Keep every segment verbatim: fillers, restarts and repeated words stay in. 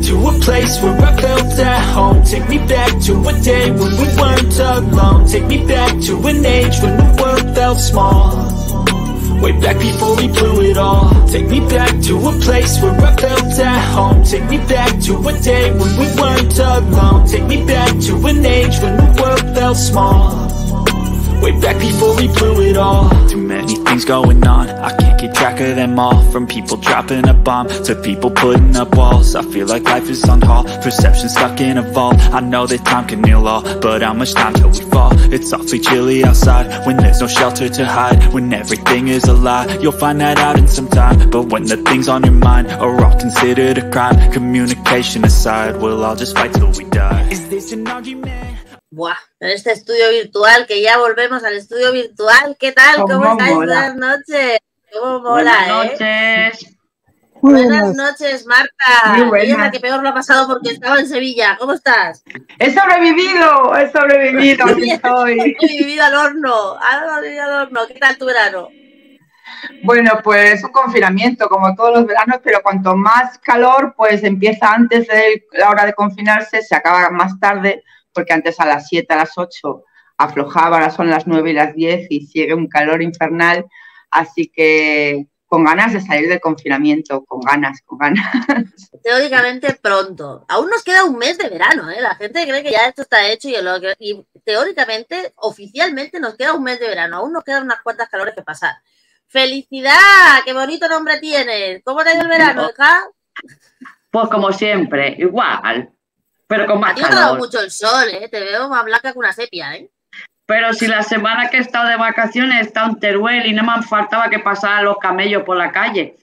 to a place where I felt at home. Take me back to a day when we weren't alone. Take me back to an age when the world felt small. Way back before we blew it all. Take me back to a place where I felt at home. Take me back to a day when we weren't alone. Take me back to an age when the world felt small. Way back before we blew it all. Too many things going on, I can't keep track of them all. From people dropping a bomb to people putting up walls. I feel like life is on hold, perception stuck in a vault. I know that time can heal all, but how much time till we fall? It's awfully chilly outside, when there's no shelter to hide. When everything is a lie, you'll find that out in some time. But when the things on your mind are all considered a crime, communication aside, we'll all just fight till we die. Is this an argument? Buah, en este estudio virtual, que ya volvemos al estudio virtual. ¿Qué tal? ¿Cómo, ¿Cómo estáis? Buenas noches. ¿Cómo mola, Buenas eh? noches. Buenas noches, Marta. Muy buenas. Ella es la que peor lo ha pasado porque estaba en Sevilla. ¿Cómo estás? He sobrevivido, he sobrevivido. Aquí estoy. He sobrevivido al horno. He sobrevivido al horno. ¿Qué tal tu verano? Bueno, pues un confinamiento, como todos los veranos, pero cuanto más calor, pues empieza antes de la hora de confinarse, se acaba más tarde, porque antes a las siete, a las ocho aflojaba, ahora son las nueve y las diez y sigue un calor infernal, así que con ganas de salir del confinamiento, con ganas, con ganas. Teóricamente pronto. Aún nos queda un mes de verano, ¿eh? La gente cree que ya esto está hecho y, lo que, y teóricamente, oficialmente nos queda un mes de verano, aún nos quedan unas cuantas calores que pasar. ¡Felicidad! ¡Qué bonito nombre tienes! ¿Cómo te ha ido el verano, hija? Pues como siempre, igual. Pero con más calor. A ti no te ha dado mucho el sol, ¿eh? Te veo más blanca que una sepia, ¿eh? Pero si la semana que he estado de vacaciones he estado en Teruel y no me faltaba que pasaran los camellos por la calle.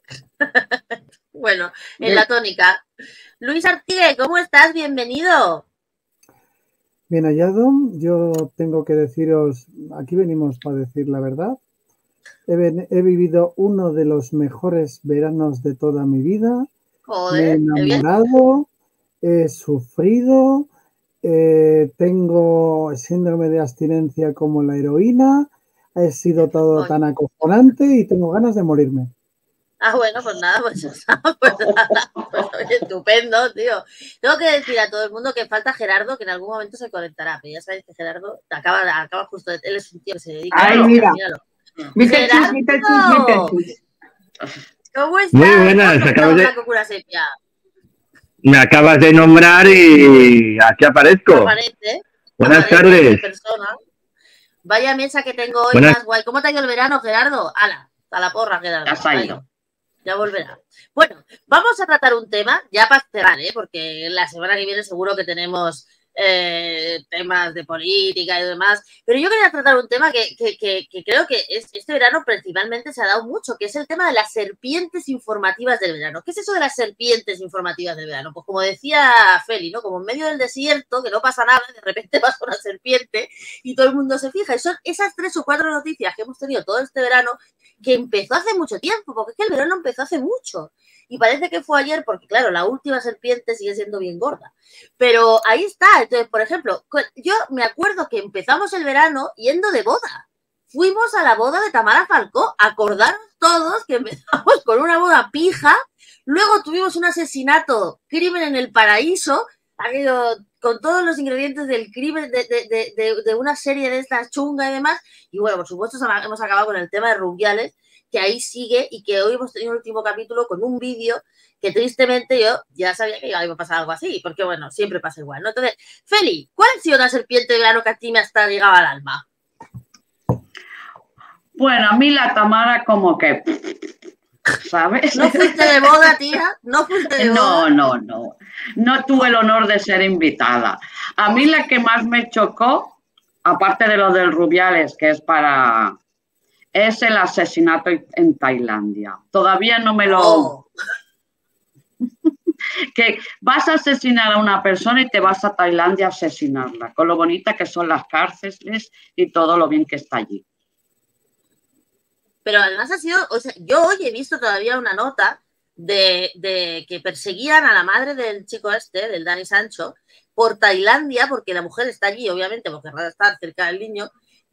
Bueno, en la tónica. Luis Artigue, ¿cómo estás? Bienvenido. Bien hallado. Yo tengo que deciros, aquí venimos para decir la verdad. He, he vivido uno de los mejores veranos de toda mi vida. Joder, me he enamorado. He sufrido, eh, tengo síndrome de abstinencia como la heroína, he sido todo Oye. tan acojonante y tengo ganas de morirme. Ah, bueno, pues nada, pues, pues nada, pues, oye, estupendo, tío. Tengo que decir a todo el mundo que falta Gerardo, que en algún momento se conectará, pero ya sabéis que Gerardo acaba, acaba justo, de, él es un tío que se dedica Ay, a... Ay, mira, Gerardo, ¿cómo estás? Muy buenas, acabas de... Me acabas de nombrar y aquí aparezco. Aparece, Buenas aparece tardes. Persona. Vaya mesa que tengo hoy Buenas... más guay. ¿Cómo te ha ido el verano, Gerardo? ¡Hala! A la porra, Gerardo. Ya se ha ido. Ya volverá. Bueno, vamos a tratar un tema, ya para cerrar, ¿eh? Porque la semana que viene seguro que tenemos eh, temas de política y demás. Pero yo quería tratar un tema que, que, que, que creo que es, este verano principalmente se ha dado mucho, que es el tema de las serpientes informativas del verano. ¿Qué es eso de las serpientes informativas del verano? Pues como decía Feli, ¿no? Como en medio del desierto, que no pasa nada, de repente pasa una serpiente y todo el mundo se fija. Y son esas tres o cuatro noticias que hemos tenido todo este verano que empezó hace mucho tiempo, porque es que el verano empezó hace mucho. Y parece que fue ayer, porque claro, la última serpiente sigue siendo bien gorda. Pero ahí está. Entonces, por ejemplo, yo me acuerdo que empezamos el verano yendo de boda. Fuimos a la boda de Tamara Falcó. Acordaros todos que empezamos con una boda pija, luego tuvimos un asesinato, crimen en el paraíso, con todos los ingredientes del crimen, de, de, de, de, de una serie de estas chunga y demás. Y bueno, por supuesto, hemos acabado con el tema de Rubiales, que ahí sigue y que hoy hemos tenido un último capítulo con un vídeo que tristemente yo ya sabía que iba a pasar algo así, porque bueno, siempre pasa igual, ¿no? Entonces, Feli, ¿cuál ha sido la serpiente de verano que a ti me hasta llegado al alma? Bueno, a mí la Tamara como que... ¿sabes? ¿No fuiste de boda, tía? ¿No fuiste de boda? No, no, no. No tuve el honor de ser invitada. A mí la que más me chocó, aparte de lo del Rubiales, que es para... es el asesinato en Tailandia. Todavía no me lo... Oh. Que vas a asesinar a una persona y te vas a Tailandia a asesinarla, con lo bonita que son las cárceles y todo lo bien que está allí. Pero además ha sido... O sea, yo hoy he visto todavía una nota de, de que perseguían a la madre del chico este, del Dani Sancho, por Tailandia, porque la mujer está allí, obviamente, porque va a estar cerca del niño,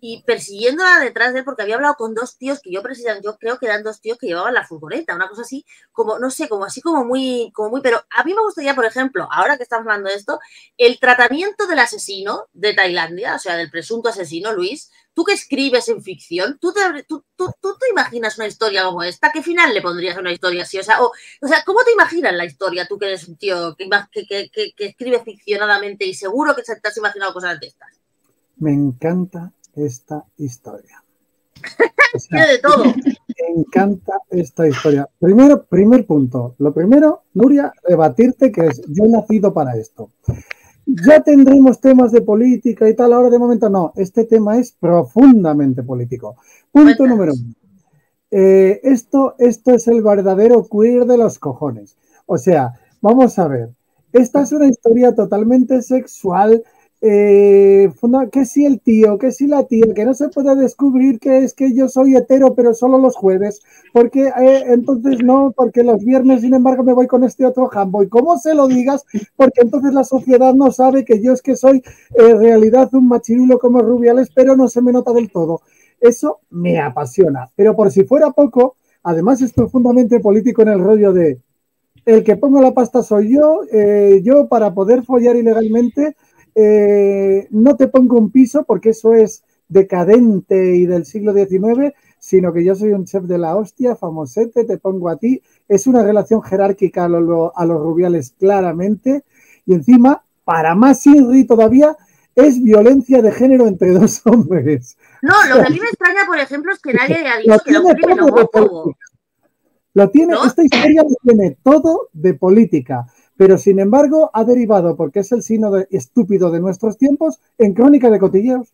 y persiguiéndola detrás de él, porque había hablado con dos tíos que yo precisamente, yo creo que eran dos tíos que llevaban la furgoneta, una cosa así, como, no sé, como así como muy, como muy, pero a mí me gustaría, por ejemplo, ahora que estamos hablando de esto, el tratamiento del asesino de Tailandia, o sea, del presunto asesino, Luis. Tú que escribes en ficción, ¿tú te, tú, tú, tú te imaginas una historia como esta? ¿Qué final le pondrías a una historia así? O sea, o, o sea, ¿cómo te imaginas la historia tú que eres un tío que, que, que, que escribe ficcionadamente y seguro que te has imaginado cosas de estas? Me encanta esta historia. O sea, tiene de todo. Me encanta esta historia. Primero, primer punto. Lo primero, Nuria, rebatirte que es, yo he nacido para esto. Ya tendremos temas de política y tal, ahora de momento no. Este tema es profundamente político. Punto Cuéntanos. número uno. Eh, esto, esto es el verdadero queer de los cojones. O sea, vamos a ver. Esta es una historia totalmente sexual. Eh, que si el tío, que si la tía, que no se puede descubrir que es que yo soy hetero, pero solo los jueves, porque eh, entonces no, porque los viernes, sin embargo, me voy con este otro jambo. Y cómo se lo digas, porque entonces la sociedad no sabe que yo es que soy en eh, realidad un machirulo como Rubiales, pero no se me nota del todo. Eso me apasiona. Pero por si fuera poco, además es profundamente político en el rollo de el que pongo la pasta soy yo, eh, yo para poder follar ilegalmente. Eh, no te pongo un piso porque eso es decadente y del siglo diecinueve, sino que yo soy un chef de la hostia, famosete, te pongo a ti. Es una relación jerárquica a, lo, a los Rubiales claramente, y encima, para más irri todavía, es violencia de género entre dos hombres. No, lo que a mí me extraña, por ejemplo, es que nadie haya dicho que era un crimen homófobo. Lo tiene, ¿No? Esta historia lo tiene todo de política. Pero, sin embargo, ha derivado, porque es el signo de, estúpido de nuestros tiempos, en crónica de cotilleos.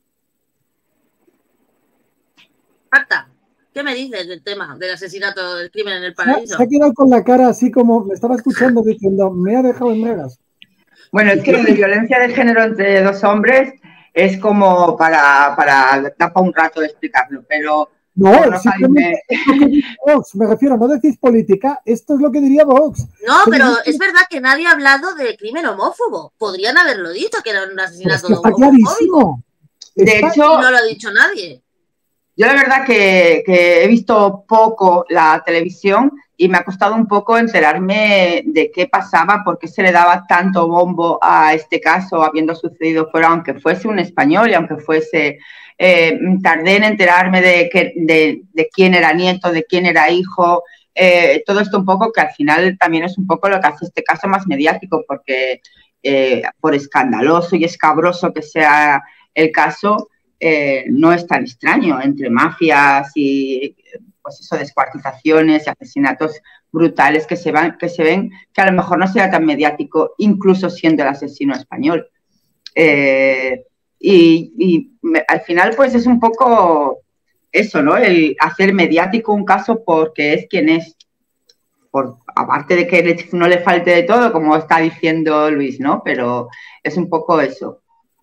Marta, ¿qué me dices del tema del asesinato, del crimen en el paraíso? Se ha quedado con la cara así como, me estaba escuchando diciendo, me ha dejado en bragas. Bueno, es que lo de violencia de género entre dos hombres es como para, para, da para un rato de explicarlo, pero... No, no simplemente me... Vox, me refiero, no decís política, esto es lo que diría Vox. No, pero es verdad que nadie ha hablado de crimen homófobo. Podrían haberlo dicho, que era un asesinato pues que está homofóbico. Clarísimo. De está... hecho, y no lo ha dicho nadie. Yo la verdad que, que he visto poco la televisión y me ha costado un poco enterarme de qué pasaba, por qué se le daba tanto bombo a este caso, habiendo sucedido fuera, aunque fuese un español y aunque fuese... Eh, tardé en enterarme de, que, de, de quién era nieto, de quién era hijo, eh, todo esto un poco que al final también es un poco lo que hace este caso más mediático, porque eh, por escandaloso y escabroso que sea el caso, eh, no es tan extraño entre mafias y pues eso, descuartizaciones y asesinatos brutales que se, van, que se ven, que a lo mejor no sea tan mediático, incluso siendo el asesino español. Eh, Y, y me, al final, pues es un poco eso, ¿no? El hacer mediático un caso porque es quien es. Por, aparte de que le, no le falte de todo, como está diciendo Luis, ¿no? Pero es un poco eso.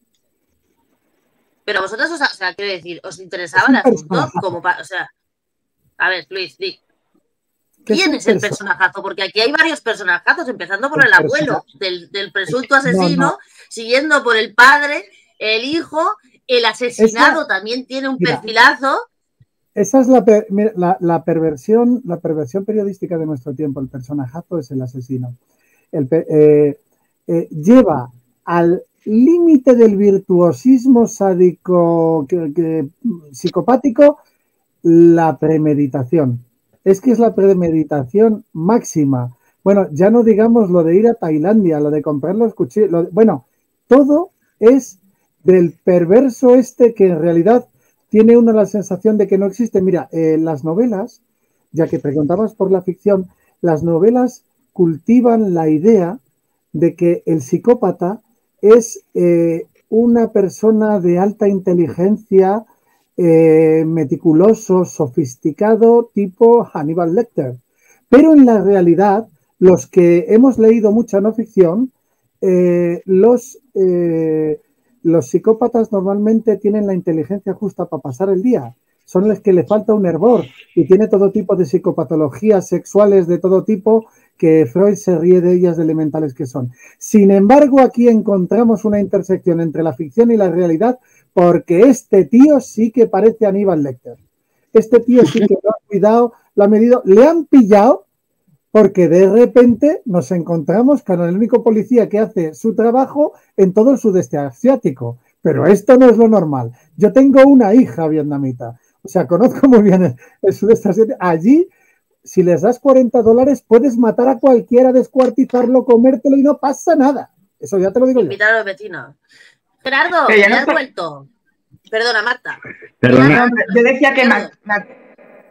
Pero vosotros, os, o sea, quiero decir, ¿os interesaba el asunto? Como pa, o sea, a ver, Luis, di. ¿Quién es el personajazo? Porque aquí hay varios personajazos, empezando por el abuelo del, del presunto asesino, no, no. siguiendo por el padre, el hijo, el asesinado esa, también tiene un mira, perfilazo. Esa es la, per, la, la, perversión, la perversión periodística de nuestro tiempo. El personajazo es el asesino. El, eh, eh, lleva al límite del virtuosismo sádico, que, que, psicopático, la premeditación. Es que es la premeditación máxima. Bueno, ya no digamos lo de ir a Tailandia, lo de comprar los cuchillos. Lo de, bueno, todo es del perverso este que en realidad tiene uno la sensación de que no existe. Mira, eh, las novelas, ya que preguntabas por la ficción, las novelas cultivan la idea de que el psicópata es eh, una persona de alta inteligencia, eh, meticuloso, sofisticado, tipo Hannibal Lecter. Pero en la realidad, los que hemos leído mucha no ficción, eh, los... Eh, Los psicópatas normalmente tienen la inteligencia justa para pasar el día. Son los que le falta un hervor y tiene todo tipo de psicopatologías sexuales de todo tipo que Freud se ríe de ellas de elementales que son. Sin embargo, aquí encontramos una intersección entre la ficción y la realidad porque este tío sí que parece Aníbal Lecter. Este tío sí que lo ha cuidado, lo ha medido, le han pillado porque de repente nos encontramos con el único policía que hace su trabajo en todo el sudeste asiático. Pero esto no es lo normal. Yo tengo una hija vietnamita, o sea, conozco muy bien el, el sudeste asiático. Allí, si les das cuarenta dólares, puedes matar a cualquiera, descuartizarlo, comértelo y no pasa nada. Eso ya te lo digo yo. Invitar a los vecinos. Gerardo, Que ya ¿me no has te- vuelto? Perdona, Marta. Perdona, Yo decía que me, me-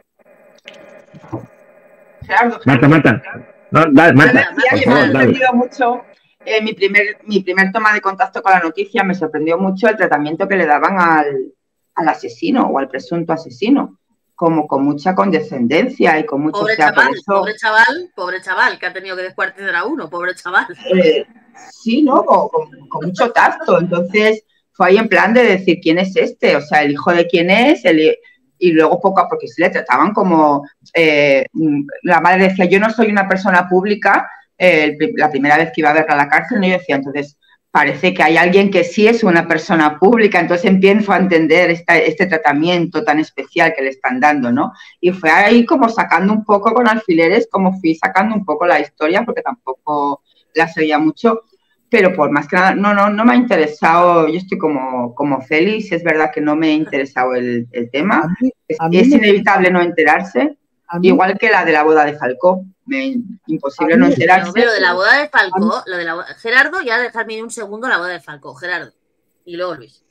Gerardo, Marta, Marta. No, dale, yo Marta, decía por que me ha favor, dale. sorprendido mucho eh, mi, primer, mi primer toma de contacto con la noticia, me sorprendió mucho el tratamiento que le daban al, al asesino o al presunto asesino, como con mucha condescendencia y con mucho, Pobre o sea, por chaval, eso, pobre chaval, pobre chaval, que ha tenido que descuartizar a uno, pobre chaval. eh, sí, ¿no? Con, con- con mucho tacto. Entonces, fue ahí en plan de decir, ¿quién es este? O sea, el hijo de quién es, el, y luego poco a poco se le trataban como, eh, la madre decía, yo no soy una persona pública, eh, la primera vez que iba a verla a la cárcel, ¿no? Yo decía, entonces, parece que hay alguien que sí es una persona pública, entonces empiezo a entender esta, este tratamiento tan especial que le están dando, ¿no? Y fue ahí como sacando un poco con alfileres, como fui sacando un poco la historia, porque tampoco la seguía mucho, pero por más que nada, no, no, no me ha interesado, yo estoy como, como Félix, es verdad que no me ha interesado el, el A tema, mí, es, a mí es me- inevitable no enterarse, a mí- igual que la de la boda de Falcó, me, imposible A mí- no Pero, enterarse. pero de la boda de A Falcó, lo de la boda- Gerardo, ya dejarme un segundo la boda de Falcó, Gerardo. Y luego Luis.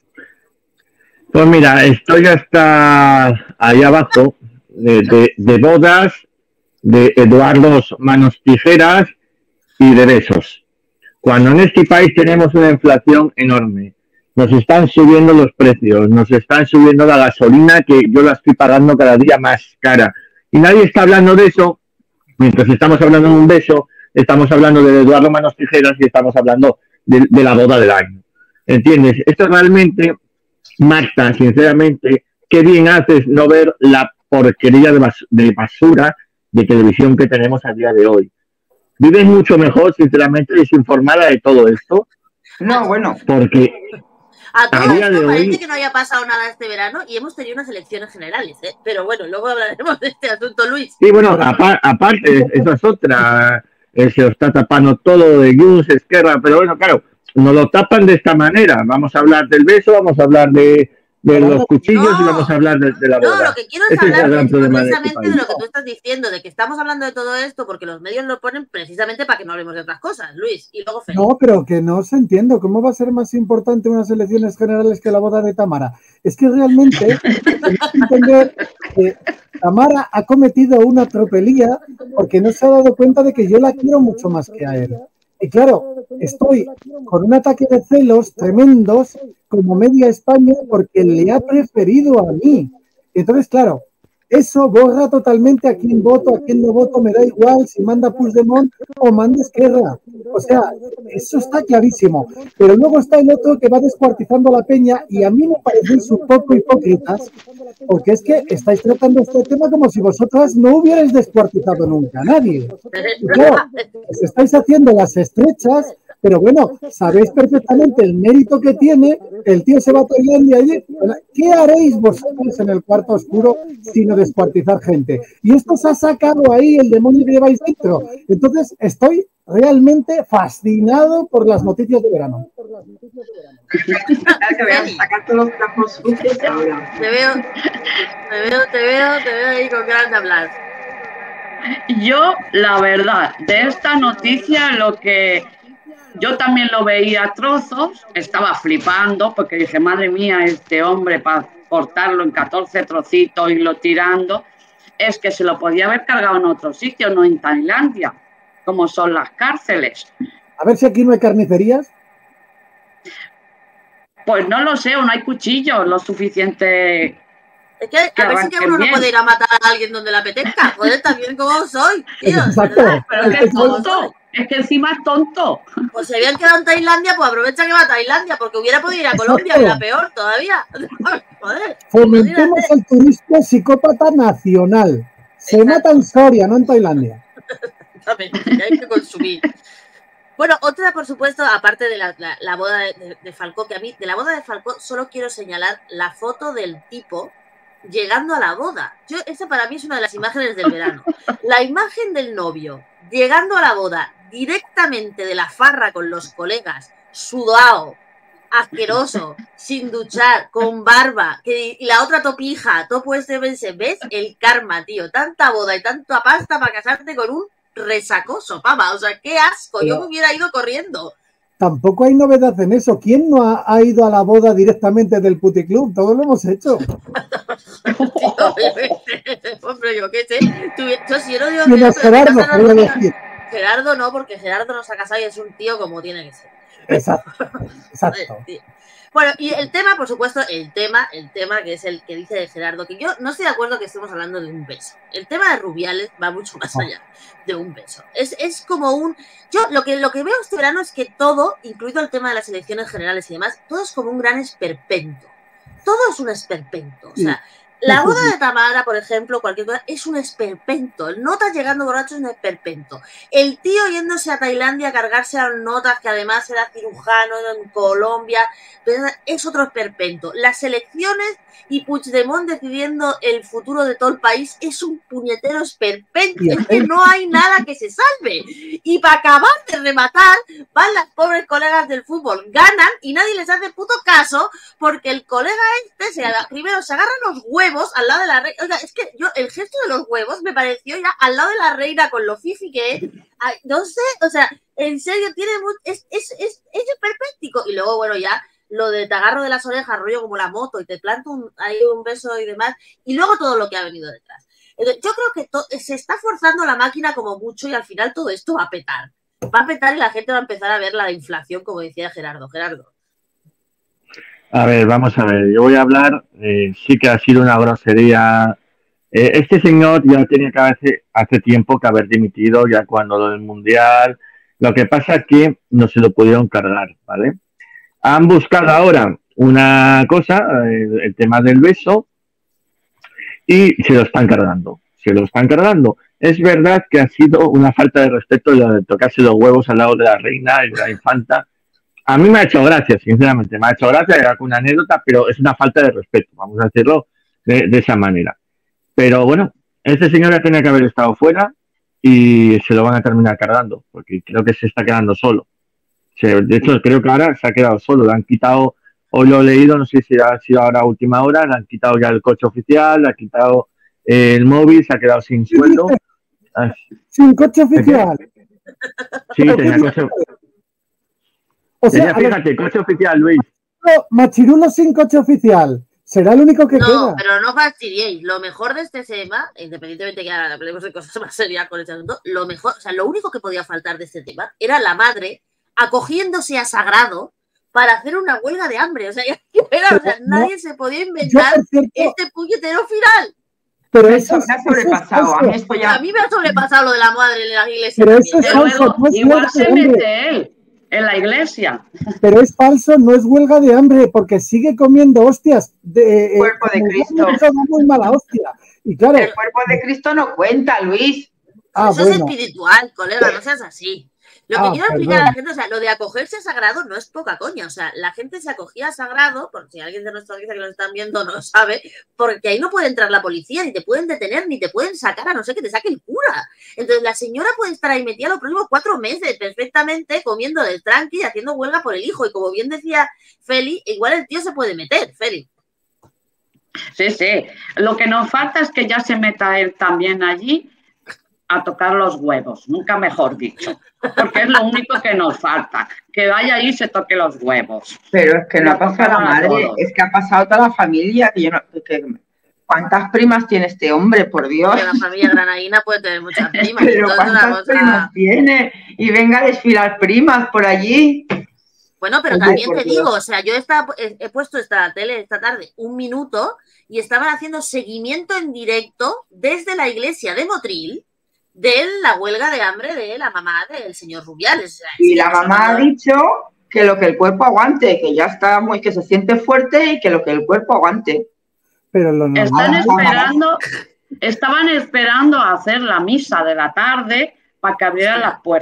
Pues mira, estoy hasta ahí abajo de, de, de bodas, de Eduardos Manos Tijeras y de besos. Cuando en este país tenemos una inflación enorme, nos están subiendo los precios, nos están subiendo la gasolina, que yo la estoy pagando cada día más cara. Y nadie está hablando de eso, mientras estamos hablando de un beso, estamos hablando de Eduardo Manos Tijeras y estamos hablando de, de la boda del año. ¿Entiendes? Esto realmente, Marta, sinceramente, qué bien haces no ver la porquería de, bas de basura de televisión que tenemos a día de hoy. Vives mucho mejor, sinceramente, desinformada de todo esto, No, bueno, porque A todo A día esto de parece hoy- que no haya pasado nada este verano y hemos tenido unas elecciones generales, ¿eh? Pero bueno, luego hablaremos de este asunto, Luis. sí, bueno, apa aparte, esa es otra, eh, se lo está tapando todo de Junts, Esquerra, pero bueno, claro, nos lo tapan de esta manera. Vamos a hablar del beso, vamos a hablar de, de los cuchillos No. y vamos a hablar de, de la No, boda. lo que quiero es Ese es el hablar gran de- problema de este precisamente de país. lo que tú estás diciendo, de que estamos hablando de todo esto porque los medios lo ponen precisamente para que no hablemos de otras cosas, Luis. Y luego Félix. No, pero que no se entiendo. ¿Cómo va a ser más importante unas elecciones generales que la boda de Tamara? Es que realmente tenemos que entender que Tamara ha cometido una tropelía porque no se ha dado cuenta de que yo la quiero mucho más que a él. Y claro, estoy con un ataque de celos tremendos como media España porque le ha preferido a mí. Entonces, claro, eso borra totalmente a quién voto, a quién no voto, me da igual si manda Puigdemont o manda Esquerra. O sea, eso está clarísimo. Pero luego está el otro que va descuartizando la peña y a mí me parecéis un poco hipócritas porque es que estáis tratando este tema como si vosotras no hubierais descuartizado nunca a nadie. Y claro, os estáis haciendo las estrechas, pero bueno, sabéis perfectamente el mérito que tiene, el tío se va a Tailandia allí. ¿Qué haréis vosotros en el cuarto oscuro sino descuartizar gente? Y esto os ha sacado ahí el demonio que lleváis dentro. Entonces estoy realmente fascinado por las noticias de verano. que voy a sacar todos los trapos sucios ahora. Te veo, te veo, te veo, te veo ahí con ganas de hablar. Yo, la verdad, de esta noticia, lo que yo también lo veía a trozos, estaba flipando porque dije, madre mía, este hombre para cortarlo en catorce trocitos y lo tirando, es que se lo podía haber cargado en otro sitio, no en Tailandia, como son las cárceles. A ver si aquí no hay carnicerías. Pues no lo sé, o no hay cuchillos lo suficiente. Es que a Que ver si que arranquen uno no bien. puede ir a matar a alguien donde le apetezca. Joder, también como soy, tío. Exacto. ¿verdad? Pero es que es tonto, es que encima es tonto. Pues se habían quedado en Tailandia, pues aprovecha que va a Tailandia, porque hubiera podido ir a Colombia, que era peor todavía. Joder. Fomentemos el turismo psicópata nacional. Se mata en Soria, no en Tailandia. Exactamente, que hay que consumir. Bueno, otra, por supuesto, aparte de la, la, la boda de, de, de Falcó, que a mí, de la boda de Falcó, solo quiero señalar la foto del tipo llegando a la boda. Yo, esa para mí es una de las imágenes del verano. La imagen del novio llegando a la boda directamente de la farra con los colegas, sudado, asqueroso, sin duchar, con barba, que, y la otra topija, topo este, ¿ves el karma, tío? Tanta boda y tanta pasta para casarte con un resacoso, pava, o sea, qué asco, pero yo me hubiera ido corriendo. Tampoco hay novedad en eso. ¿Quién no ha, ha ido a la boda directamente del puticlub? Todos lo hemos hecho. Tío, hombre, yo qué sé. Tú, yo, si yo no digo que no, Gerardo, no, no, decir. Gerardo no, porque Gerardo no se ha casado y es un tío como tiene que ser. Exacto, exacto. Bueno, y el tema, por supuesto, el tema, el tema que es el que dice de Gerardo, que yo no estoy de acuerdo que estemos hablando de un beso. El tema de Rubiales va mucho más allá de un beso. Es, es como un... Yo lo que, lo que veo este verano es que todo, incluido el tema de las elecciones generales y demás, todo es como un gran esperpento. Todo es un esperpento. O sea, la boda de Tamara, por ejemplo, cualquier cosa, es un esperpento. El Notas llegando borracho es un esperpento. El tío yéndose a Tailandia a cargarse a Notas, que además era cirujano en Colombia, es otro esperpento. Las elecciones y Puigdemont decidiendo el futuro de todo el país es un puñetero esperpento. Es que no hay nada que se salve. Y para acabar de rematar, van las pobres colegas del fútbol, ganan y nadie les hace puto caso porque el colega este se, primero se agarra los huevos al lado de la reina. O sea, es que yo, el gesto de los huevos me pareció ya al lado de la reina con lo fifi que es. Ay, no sé, o sea, en serio, tiene es, es, es, es esperpéntico. Y luego, bueno, ya lo de te agarro de las orejas, rollo como la moto, y te planto un, ahí un beso y demás, y luego todo lo que ha venido detrás. Entonces, yo creo que se está forzando la máquina como mucho y al final todo esto va a petar. Va a petar y la gente va a empezar a ver la inflación, como decía Gerardo. Gerardo. A ver, vamos a ver, yo voy a hablar, eh, sí que ha sido una grosería. Eh, este señor ya tenía que haber, hace tiempo que haber dimitido, ya cuando lo del Mundial. Lo que pasa es que no se lo pudieron cargar, ¿vale? Han buscado ahora una cosa, el, el tema del beso, y se lo están cargando. Se lo están cargando. Es verdad que ha sido una falta de respeto lo de tocarse los huevos al lado de la reina y de la infanta. A mí me ha hecho gracia, sinceramente. Me ha hecho gracia, era una anécdota, pero es una falta de respeto, vamos a decirlo de, de esa manera. Pero bueno, este señor ya tenía que haber estado fuera y se lo van a terminar cargando, porque creo que se está quedando solo. De hecho, creo que ahora se ha quedado solo. Le han quitado, hoy lo he leído, no sé si ha sido ahora a última hora, le han quitado ya el coche oficial, le han quitado el móvil, se ha quedado sin sueldo. ¿Sin coche oficial? Sí, tenía coche oficial. O sea, tenía, fíjate, coche oficial, Luis. No, Machirulo sin coche oficial. Será el único que no, queda. No, pero no fastidiéis. Lo mejor de este tema, independientemente que ahora hablemos de cosas más serias con este asunto, lo mejor, o sea, lo único que podía faltar de este tema era la madre acogiéndose a Sagrado para hacer una huelga de hambre. O sea, era, o sea no, nadie se podía inventar yo, cierto, este puñetero final. Pero eso me ha sobrepasado. A mí, esto ya... a mí me ha sobrepasado lo de la madre en la iglesia. Pero eso es falso, luego, no es igual se mete él en la iglesia. Pero es falso, no es huelga de hambre, porque sigue comiendo hostias. De, el cuerpo de Cristo. Muy mala hostia. Y claro, el cuerpo de Cristo no cuenta, Luis. Ah, eso bueno. es espiritual, colega, no seas así. Lo que ah, quiero explicar perdón. a la gente, o sea, lo de acogerse a Sagrado no es poca coña, o sea, la gente se acogía a Sagrado, por si alguien de nuestra audiencia que nos están viendo no lo sabe, porque ahí no puede entrar la policía, ni te pueden detener, ni te pueden sacar, a no ser que te saque el cura. Entonces la señora puede estar ahí metida los próximos cuatro meses perfectamente, comiendo del tranqui y haciendo huelga por el hijo, y como bien decía Feli, igual el tío se puede meter, Feli. Sí, sí, lo que nos falta es que ya se meta él también allí a tocar los huevos, nunca mejor dicho, porque es lo único que nos falta, que vaya ahí y se toque los huevos. Pero es que no ha pasado la madre, es que ha pasado toda la familia, que yo no, que, ¿cuántas primas tiene este hombre, por Dios? Que la familia granadina puede tener muchas primas. Pero ¿cuántas cosa... primas tiene? Y venga a desfilar primas por allí. Bueno, pero Oye, también te Dios. digo, o sea, yo esta, he, he puesto esta tele esta tarde un minuto y estaban haciendo seguimiento en directo desde la iglesia de Motril de la huelga de hambre de la mamá del señor Rubiales. O sea, y la mamá ha dicho que lo que el cuerpo aguante, que ya está muy, que se siente fuerte y que lo que el cuerpo aguante. Pero lo normal, Están esperando, estaban esperando a hacer la misa de la tarde para que abrieran las puertas.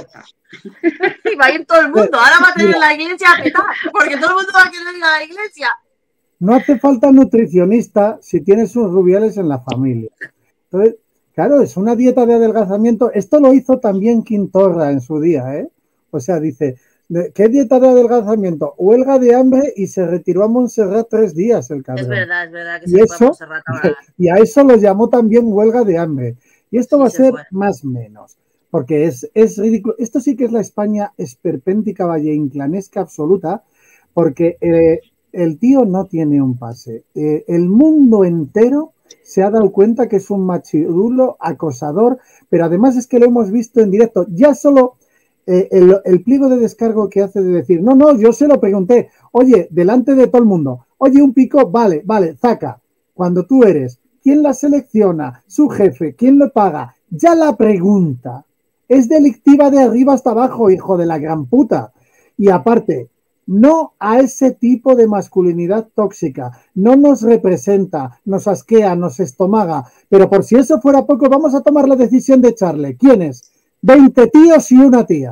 Y va a ir todo el mundo. Ahora va a tener la iglesia a petar, porque todo el mundo va a querer ir a la iglesia. No hace falta nutricionista si tienes sus rubiales en la familia. Entonces, claro, es una dieta de adelgazamiento. Esto lo hizo también Quintorra en su día, ¿eh? O sea, dice, ¿qué dieta de adelgazamiento? Huelga de hambre y se retiró a Montserrat tres días el cabrón. Es verdad, es verdad que y se eso, fue a Montserrat ahora. Y a eso lo llamó también huelga de hambre. Y esto Sí, va a ser fue. más menos, porque es, es ridículo. Esto sí que es la España esperpéntica, valleinclanesca absoluta, porque eh, el tío no tiene un pase. Eh, el mundo entero se ha dado cuenta que es un machirulo, acosador, pero además es que lo hemos visto en directo. Ya solo eh, el, el pliego de descargo que hace de decir, no, no, yo se lo pregunté, oye, delante de todo el mundo, oye, un pico, vale, vale, zaca, cuando tú eres, ¿quién la selecciona? Su jefe, ¿quién lo paga? Ya la pregunta es delictiva de arriba hasta abajo, hijo de la gran puta. Y aparte, no a ese tipo de masculinidad tóxica, no nos representa, nos asquea, nos estomaga, pero por si eso fuera poco, vamos a tomar la decisión de echarle. ¿Quiénes? veinte tíos y una tía.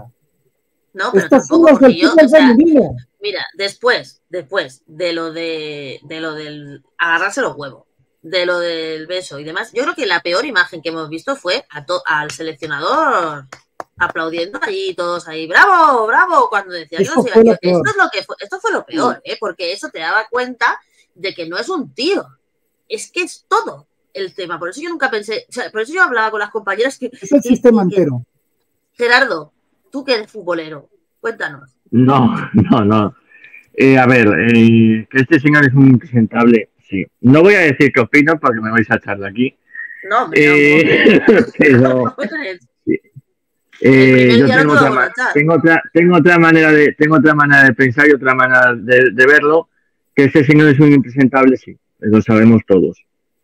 No, pero Estos son tampoco, los del porque yo, fútbol o sea, femenino. mira, después, después de lo de, de lo del agarrarse los huevos, de lo del beso y demás, yo creo que la peor imagen que hemos visto fue a to, al seleccionador aplaudiendo ahí, todos ahí, bravo, bravo, cuando decía Eso que no se fue iba, lo tío, peor. esto es lo que fue, esto fue lo peor, ¿eh? Porque eso te daba cuenta de que no es un tío, es que es todo el tema. Por eso yo nunca pensé, o sea, por eso yo hablaba con las compañeras que Es el que- sistema que- entero. Gerardo, tú que eres futbolero, cuéntanos. No, no, no. Eh, a ver, eh, que este señor es un impresentable, sí. No voy a decir qué opino porque me vais a echar de aquí. No, hombre, Eh, pero no. eh, El primer yo día tengo no te otra, lo ma- borrachar. tengo otra, tengo otra manera de, tengo otra manera de pensar y otra manera de, de verlo. Que ese señor es un impresentable, sí, lo sabemos todos.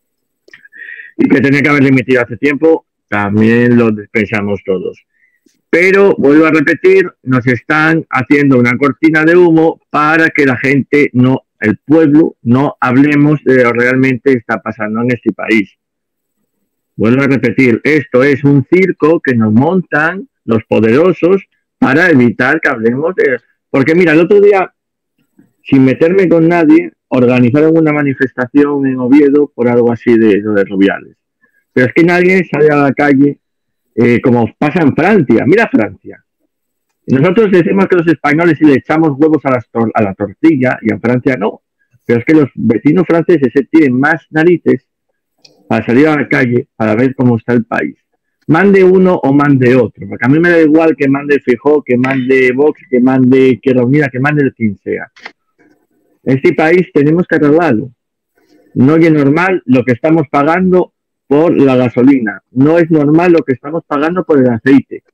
Y que tenía que haber dimitido hace tiempo, también lo pensamos todos. Pero, vuelvo a repetir, nos están haciendo una cortina de humo para que la gente, no, el pueblo, no hablemos de lo que realmente está pasando en este país. Vuelvo a repetir, esto es un circo que nos montan los poderosos para evitar que hablemos de... Porque mira, el otro día, sin meterme con nadie, organizaron una manifestación en Oviedo por algo así de lo de Rubiales. Pero es que nadie sale a la calle eh, como pasa en Francia. Mira Francia. Nosotros decimos que los españoles si le echamos huevos a, las tor a la tortilla y en Francia no. Pero es que los vecinos franceses tienen más narices para salir a la calle para ver cómo está el país. Mande uno o mande otro. Porque a mí me da igual que mande Feijóo, que mande Vox, que mande Izquierda Unida, que mande el quien sea. Este país tenemos que arreglarlo. No es normal lo que estamos pagando por la gasolina. No es normal lo que estamos pagando por el aceite.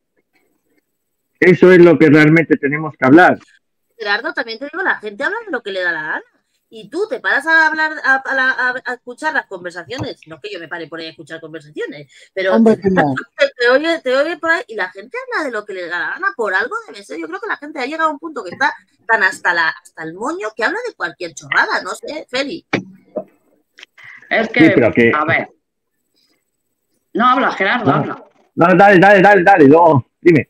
Eso es lo que realmente tenemos que hablar. Gerardo, también te digo, la gente habla de lo que le da la gana. Y tú te paras a hablar, a, a, a, a escuchar las conversaciones. No es que yo me pare por ahí a escuchar conversaciones, pero Hombre, te, que no. te, te, oye, te oye por ahí y la gente habla de lo que le da la gana. Por algo debe ser. Yo creo que la gente ha llegado a un punto que está tan hasta, la, hasta el moño que habla de cualquier chorrada. No sé, Feli. Es que, Sí, pero que- a ver. No, habla, Gerardo, No. habla. No, dale, dale, dale, dale. No, dime.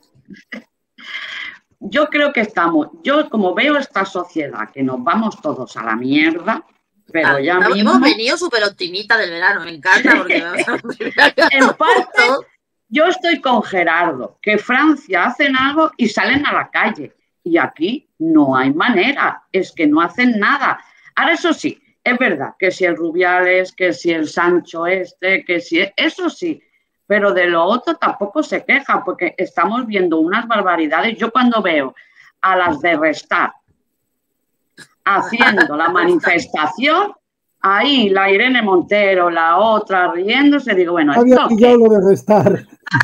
Yo creo que estamos, yo como veo esta sociedad, que nos vamos todos a la mierda, pero Ah, ya hemos mismo, venido súper optimistas del verano. Me encanta porque vamos a en parte, yo estoy con Gerardo, que Francia hacen algo y salen a la calle. Y aquí no hay manera, es que no hacen nada. Ahora, eso sí, es verdad que si el Rubiales, que si el Sancho este, que si... Eso sí, pero de lo otro tampoco se queja, porque estamos viendo unas barbaridades. Yo cuando veo a las de Restar haciendo la manifestación, ahí la Irene Montero, la otra riéndose, digo, bueno, Había ¿esto pillado qué? lo de restar.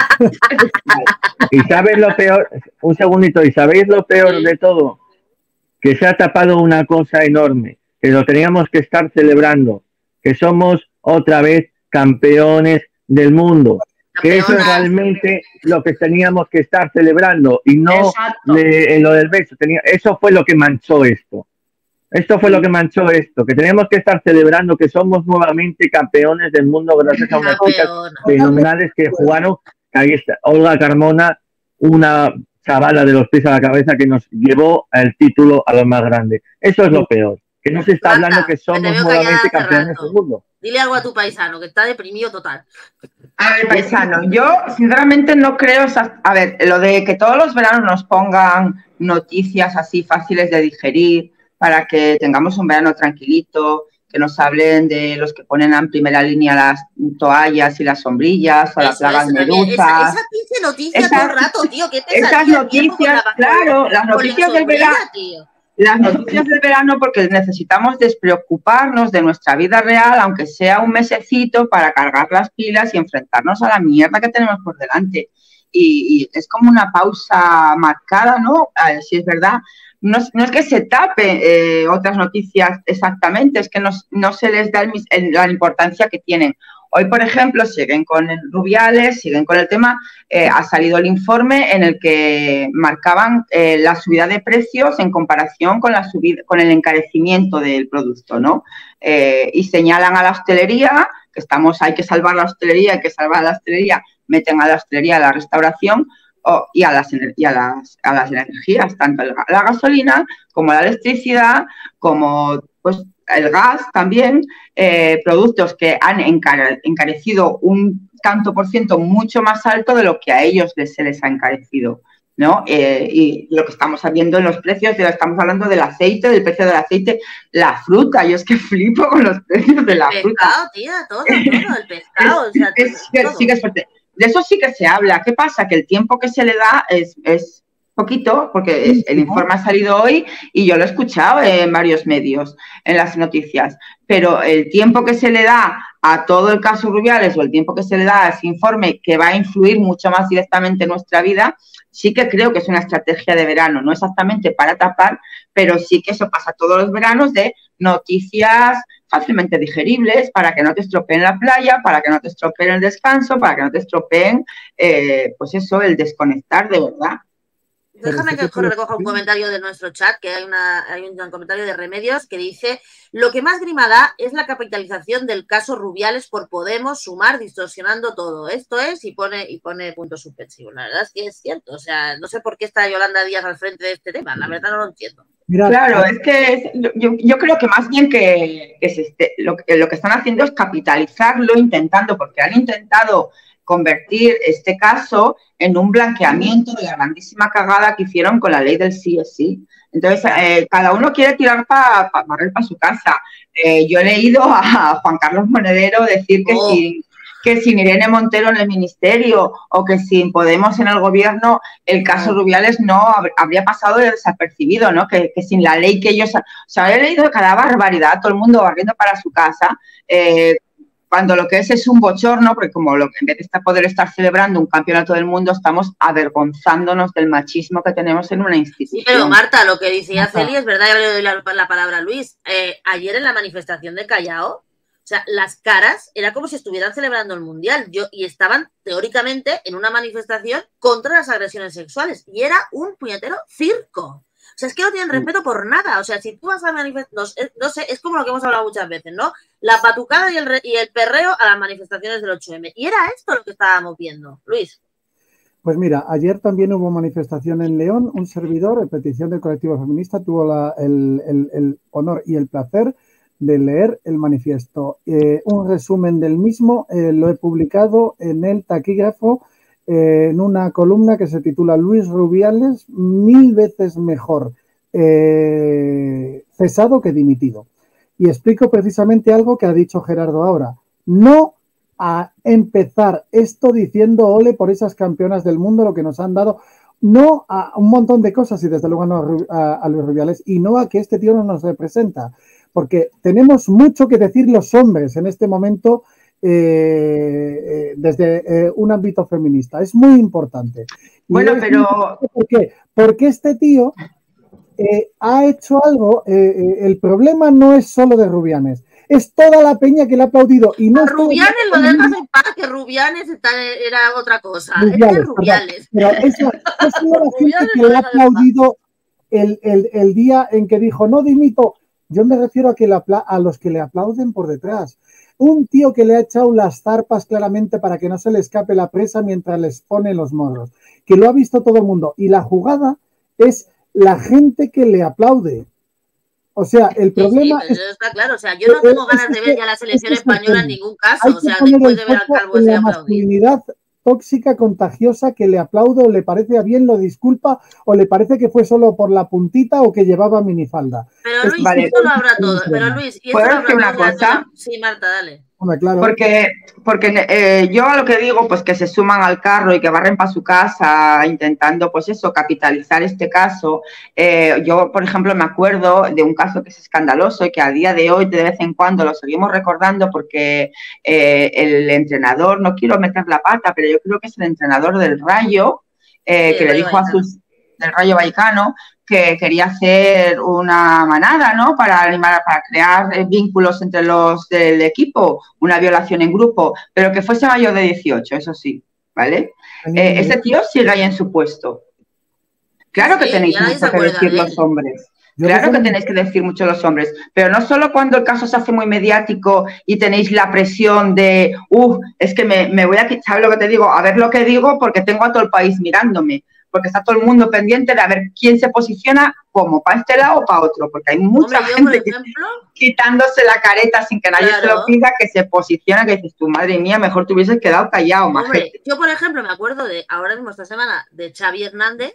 ¿Y sabes lo peor? Un segundito. ¿Y sabéis lo peor Sí. de todo? Que se ha tapado una cosa enorme, que lo teníamos que estar celebrando, que somos otra vez campeones del mundo. Que eso es Campeonas. realmente lo que teníamos que estar celebrando y no Exacto. de, en lo del beso. Tenía, eso fue lo que manchó esto. Esto fue lo que manchó esto, que teníamos que estar celebrando que somos nuevamente campeones del mundo gracias a unas chicas Campeona. fenomenales que jugaron. Ahí está, Olga Carmona, una chavala de los pies a la cabeza que nos llevó el título a lo más grande. Eso es lo peor, que no se está Marta, hablando que somos que te veo nuevamente callada hace campeones rato. del mundo. Dile algo a tu paisano, que está deprimido total. A ver, paisano, yo sinceramente no creo, esas, a ver, lo de que todos los veranos nos pongan noticias así fáciles de digerir para que tengamos un verano tranquilito, que nos hablen de los que ponen en primera línea las toallas y las sombrillas o las plagas medusas. Esa, esa pinche noticia Esas, todo el rato, tío, ¿qué te esas noticias, la, claro, las noticias del verano. Tío. Las noticias del verano porque necesitamos despreocuparnos de nuestra vida real, aunque sea un mesecito, para cargar las pilas y enfrentarnos a la mierda que tenemos por delante. Y, y es como una pausa marcada, ¿no? Eh, si es verdad, no, no es que se tape eh, otras noticias exactamente, es que no, no se les da el, el, la importancia que tienen. Hoy, por ejemplo, siguen con el Rubiales, siguen con el tema, eh, ha salido el informe en el que marcaban eh, la subida de precios en comparación con, la subida, con el encarecimiento del producto, ¿no? Eh, y señalan a la hostelería, que estamos, hay que salvar la hostelería, hay que salvar la hostelería, meten a la hostelería, a la restauración oh, y, a las, y a, las, a las energías, tanto la gasolina como la electricidad, como pues el gas también, eh, productos que han encare encarecido un tanto por ciento mucho más alto de lo que a ellos les, se les ha encarecido, ¿no? Eh, y lo que estamos viendo en los precios, ya estamos hablando del aceite, del precio del aceite, la fruta, yo es que flipo con los precios de la el fruta. Pescado, tía, todo, todo, el pescado, o sea, es, es, todo. Sí que es fuerte. De eso sí que se habla. ¿Qué pasa? Que el tiempo que se le da es... es poquito, porque es, el informe ha salido hoy y yo lo he escuchado en varios medios, en las noticias, pero el tiempo que se le da a todo el caso Rubiales o el tiempo que se le da a ese informe que va a influir mucho más directamente en nuestra vida, sí que creo que es una estrategia de verano, no exactamente para tapar, pero sí que eso pasa todos los veranos de noticias fácilmente digeribles para que no te estropeen la playa, para que no te estropeen el descanso, para que no te estropeen, eh, pues eso, el desconectar de verdad. Déjame que recoja un comentario de nuestro chat, que hay, una, hay un comentario de Remedios que dice: lo que más grima da es la capitalización del caso Rubiales por Podemos, Sumar, distorsionando todo. Esto es, y pone y pone punto suspensivo. La verdad es que es cierto. O sea, no sé por qué está Yolanda Díaz al frente de este tema. La verdad no lo entiendo. Mira, claro, es que es, yo, yo creo que más bien que, que se esté, lo, lo que están haciendo es capitalizarlo, intentando, porque han intentado convertir este caso en un blanqueamiento de la grandísima cagada que hicieron con la ley del sí es sí. Entonces, eh, cada uno quiere tirar para pa, barrer para su casa. Eh, yo he leído a Juan Carlos Monedero decir que, oh. sin, que sin Irene Montero en el ministerio o que sin Podemos en el gobierno, el caso oh. Rubiales no habría pasado de desapercibido, ¿no? Que, que sin la ley que ellos... O sea, he leído cada barbaridad, todo el mundo barriendo para su casa, eh, cuando lo que es es un bochorno, porque como lo que en vez de poder estar celebrando un campeonato del mundo, estamos avergonzándonos del machismo que tenemos en una institución. Sí, pero Marta, lo que decía Celi es verdad, ya le doy la, la palabra a Luis. Eh, ayer en la manifestación de Callao, o sea, las caras era como si estuvieran celebrando el Mundial yo, y estaban teóricamente en una manifestación contra las agresiones sexuales y era un puñetero circo. O sea, es que no tienen respeto por nada. O sea, si tú vas a manifestar, no, no sé, es como lo que hemos hablado muchas veces, ¿no? La patucada y el, re, y el perreo a las manifestaciones del ocho eme. Y era esto lo que estábamos viendo. Luis. Pues mira, ayer también hubo manifestación en León. Un servidor, en petición del colectivo feminista, tuvo la, el, el, el honor y el placer de leer el manifiesto. Eh, un resumen del mismo eh, lo he publicado en el Taquígrafo, Eh, en una columna que se titula Luis Rubiales, mil veces mejor eh, cesado que dimitido. Y explico precisamente algo que ha dicho Gerardo ahora. No a empezar esto diciendo ole por esas campeonas del mundo, lo que nos han dado. No a un montón de cosas y desde luego no a, a Luis Rubiales y no a que este tío no nos representa. Porque tenemos mucho que decir los hombres en este momento. Eh, eh, desde eh, un ámbito feminista. Es muy importante. Y bueno, pero... ¿Por qué? Porque este tío eh, ha hecho algo, eh, eh, el problema no es solo de Rubiales, es toda la peña que le ha aplaudido. Y no a Rubiales lo dejas en paz, que Rubiales está, era otra cosa. Rubiales, es que Rubiales. Pero eso, eso es la gente que le ha aplaudido el, el, el día en que dijo, no dimito. Yo me refiero a, que la, a los que le aplauden por detrás. Un tío que le ha echado las zarpas claramente para que no se le escape la presa mientras les pone los morros. Que lo ha visto todo el mundo. Y la jugada es la gente que le aplaude. O sea, el problema sí, sí, es... está claro. O sea, yo no tengo ganas de ver ya la selección es española en ningún caso. Hay O que sea, poner después el de ver al foco Calvo en ese la aplaudir. masculinidad tóxica, contagiosa, que le aplaude o le parece bien, lo disculpa, o le parece que fue solo por la puntita o que llevaba minifalda. Pero Es Luis, Vale. esto lo habrá todo. Pero Luis, y esto ¿Puedo lo habrá decir una todo. cosa? Sí, Marta, dale. Hombre, claro. Porque, porque eh, yo a lo que digo, pues que se suman al carro y que barren para su casa intentando, pues eso, capitalizar este caso. Eh, yo, por ejemplo, me acuerdo de un caso que es escandaloso y que a día de hoy, de vez en cuando, lo seguimos recordando porque eh, el entrenador, no quiero meter la pata, pero yo creo que es el entrenador del Rayo, eh, Sí, que el le Rayo dijo a Vallecano. sus... del Rayo Vallecano, que quería hacer una manada, ¿no? Para animar, para crear eh, vínculos entre los del equipo, una violación en grupo, pero que fuese mayor de dieciocho, eso sí, ¿vale? Eh, ese tío sigue ahí en su puesto. Claro que Sí, tenéis ya nadie se mucho que acuerda decir de los él. hombres. Yo Claro que déjame- tenéis que decir mucho los hombres, pero no solo cuando el caso se hace muy mediático y tenéis la presión de, uff, es que me, me voy a quitar, ¿sabes lo que te digo? A ver lo que digo porque tengo a todo el país mirándome, porque está todo el mundo pendiente de a ver quién se posiciona como para este lado o para otro, porque hay mucha Hombre, yo, gente por ejemplo, que, quitándose la careta sin que nadie Claro. se lo pida, que se posiciona, que dices, tu madre mía, mejor te hubieses quedado callado, hombre, majete. yo por ejemplo me acuerdo de ahora mismo esta semana de Xavi Hernández,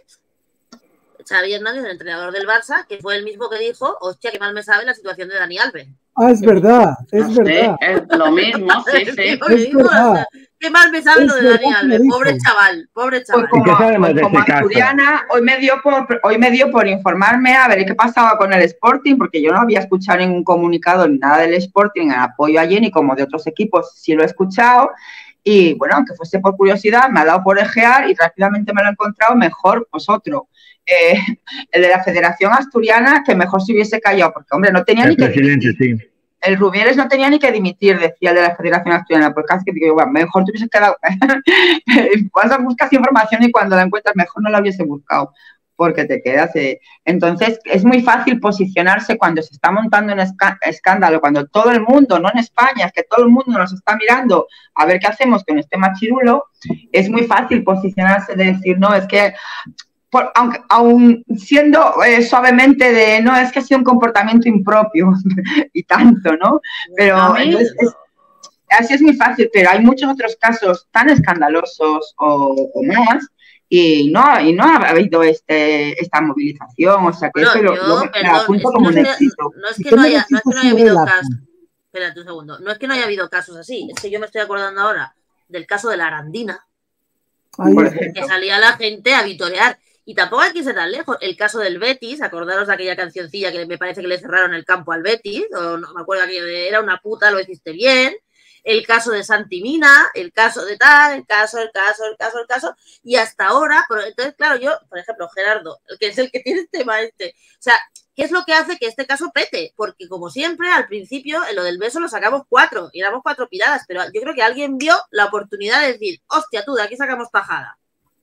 Xavi Hernández, el entrenador del Barça, que fue el mismo que dijo, hostia, que mal me sabe la situación de Dani Alves. Ah, es verdad, es No sé, verdad. es lo mismo, sí, El sí. tipo que Es dijo, verdad. o sea, qué mal me sabe Es lo de verdad Dani que lo Alves, dijo. pobre chaval, pobre Pues chaval. como, ¿Y qué sabemos pues de como ese caso? asturiana, hoy me, dio por, hoy me dio por informarme a ver qué pasaba con el Sporting, porque yo no había escuchado ningún comunicado ni nada del Sporting en apoyo a Jenny, como de otros equipos, sí lo he escuchado. Y bueno, aunque fuese por curiosidad, me ha dado por ejear y rápidamente me lo he encontrado mejor, pues otro. Eh, el de la Federación Asturiana, que mejor se hubiese callado, porque hombre, no tenía El ni que presidente, dimitir. sí. El Rubieres no tenía ni que dimitir, decía el de la Federación Asturiana, porque casi que digo, bueno, mejor te hubieses quedado. Vas a buscar información y cuando la encuentras, mejor no la hubiese buscado, porque te quedas. Eh. Entonces, es muy fácil posicionarse cuando se está montando un escándalo, cuando todo el mundo, no en España, es que todo el mundo nos está mirando a ver qué hacemos con este machirulo. Es muy fácil posicionarse de decir, no, es que. Por, aunque, aun siendo eh, suavemente de, no, es que ha sido un comportamiento impropio y tanto, ¿no? Pero mí, entonces, es, así es muy fácil, pero hay muchos otros casos tan escandalosos o, o más y no, y no ha habido este, esta movilización, o sea que Bueno, eso lo, yo, lo, lo perdón, apunto es que como no un es que, éxito. no es ¿Y que qué no me haya, no es que decís no haya sobre habido la- casos. Espérate un segundo. No es que no haya habido casos así, es que yo me estoy acordando ahora del caso de la Arandina, Ahí Por es- ejemplo. que salía la gente a vitorear. Y tampoco hay que irse tan lejos. El caso del Betis, acordaros de aquella cancioncilla que me parece que le cerraron el campo al Betis, o no me acuerdo aquello de era una puta, lo hiciste bien. El caso de Santi Mina, el caso de tal, el caso, el caso, el caso, el caso. Y hasta ahora, pero entonces, claro, yo, por ejemplo, Gerardo, que es el que tiene el tema este. O sea, ¿qué es lo que hace que este caso pete? Porque, como siempre, al principio, en lo del beso lo sacamos cuatro, y éramos cuatro piradas, pero yo creo que alguien vio la oportunidad de decir, hostia, tú, de aquí sacamos tajada.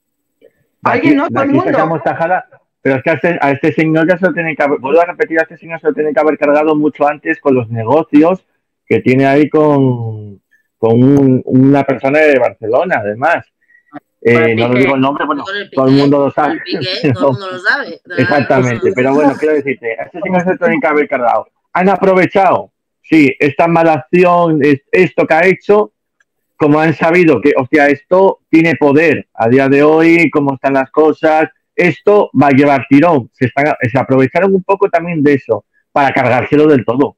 De aquí, Alguien, no, de todo el aquí mundo. sacamos tajada, pero es que a este, a este señor ya se lo tiene que haber, vuelvo a repetir, a este señor se lo tiene que haber cargado mucho antes con los negocios que tiene ahí con, con un- una persona de Barcelona, además. Eh, Con el no lo Piqué. digo el nombre, bueno, Con el todo el Piqué, mundo lo con sabe. el Piqué, todo el mundo lo sabe. Exactamente, pero bueno, quiero decirte, a este señor se lo tiene que haber cargado. Han aprovechado, sí, esta mala acción, es- esto que ha hecho, como han sabido que, hostia, esto tiene poder a día de hoy, cómo están las cosas, esto va a llevar tirón. Se, están, se aprovecharon un poco también de eso para cargárselo del todo.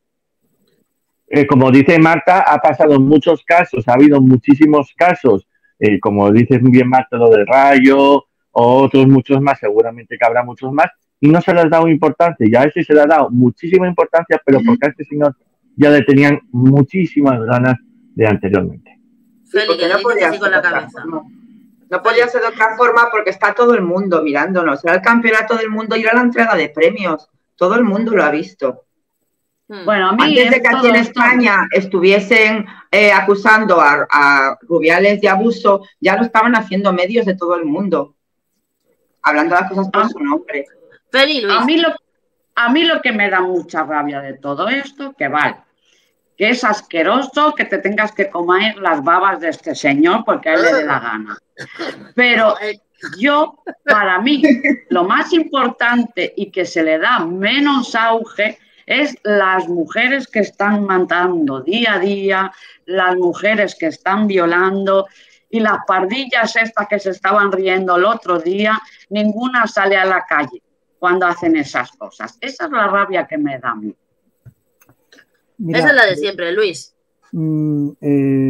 Eh, como dice Marta, ha pasado en muchos casos, ha habido muchísimos casos, eh, como dice muy bien Marta, lo del Rayo, o otros muchos más, seguramente que habrá muchos más, y no se les ha dado importancia, y a ese se le ha dado muchísima importancia, pero porque a este señor ya le tenían muchísimas ganas de anteriormente. Feli, Porque que no dices podía así ser con de la otra cabeza. forma. No podía ser de otra forma porque está todo el mundo mirándonos. Era el campeonato del mundo y era la entrega de premios. Todo el mundo lo ha visto. Hmm. Bueno, a mí Antes de es que aquí todo en esto- España estuviesen eh, acusando a, a Rubiales de abuso, ya lo estaban haciendo medios de todo el mundo. Hablando las cosas por Ah. su nombre. Feli, Luis. A mí, lo, a mí lo que me da mucha rabia de todo esto, que vale, que es asqueroso que te tengas que comer las babas de este señor porque a él le dé la gana. Pero yo, para mí, lo más importante y que se le da menos auge es las mujeres que están matando día a día, las mujeres que están violando y las pardillas estas que se estaban riendo el otro día, ninguna sale a la calle cuando hacen esas cosas. Esa es la rabia que me da a mí. Mira, esa es la de siempre, Luis. Mm, eh,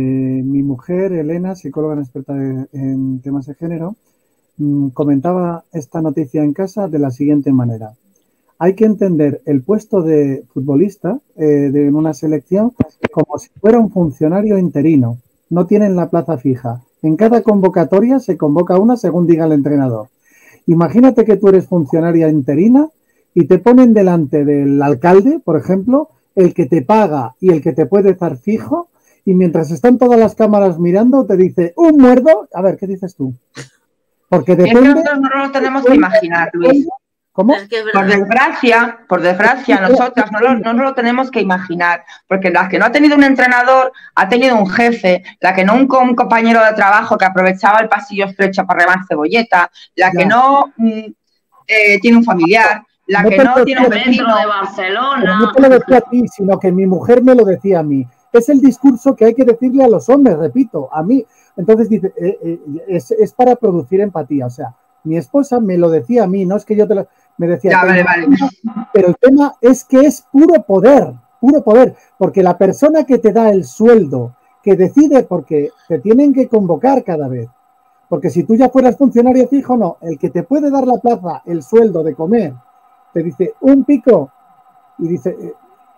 mi mujer, Elena, psicóloga experta en, en temas de género, mm, comentaba esta noticia en casa de la siguiente manera. Hay que entender el puesto de futbolista eh, de, en una selección como si fuera un funcionario interino. No tienen la plaza fija. En cada convocatoria se convoca una según diga el entrenador. Imagínate que tú eres funcionaria interina y te ponen delante del alcalde, por ejemplo, el que te paga y el que te puede estar fijo, y mientras están todas las cámaras mirando te dice, un muerdo. A ver, ¿qué dices tú? Porque depende... Es que nosotros no lo tenemos que imaginar, Luis. ¿Cómo? Es que es Por desgracia, por desgracia, nosotras no, lo, no nos lo tenemos que imaginar, porque la que no ha tenido un entrenador ha tenido un jefe, la que no un, un compañero de trabajo que aprovechaba el pasillo estrecho para remar cebolleta, la que Ya. no mm, eh, tiene un familiar, la No que te no lo tiene un decía Metro vecino. de Pero Barcelona. no te lo decía a ti, sino que mi mujer me lo decía a mí. Es el discurso que hay que decirle a los hombres, repito, a mí. Entonces dice, eh, eh, es, es para producir empatía. O sea, mi esposa me lo decía a mí, no es que yo te lo... Me decía, Ya, "Te vale, vale. imagino", pero el tema es que es puro poder, puro poder, porque la persona que te da el sueldo, que decide, porque te tienen que convocar cada vez, porque si tú ya fueras funcionario fijo, no, el que te puede dar la plaza, el sueldo de comer, te dice un pico y dice, eh,